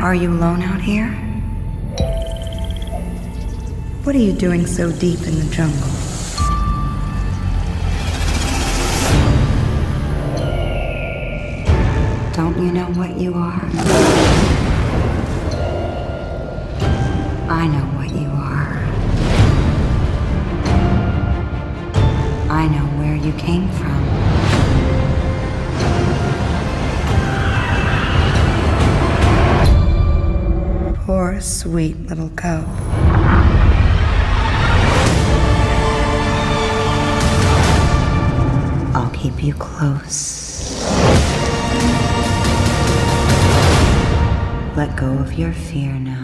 Are you alone out here? What are you doing so deep in the jungle? Don't you know what you are? I know what you are. I know where you came from. Poor, sweet little cub. I'll keep you close. Let go of your fear now.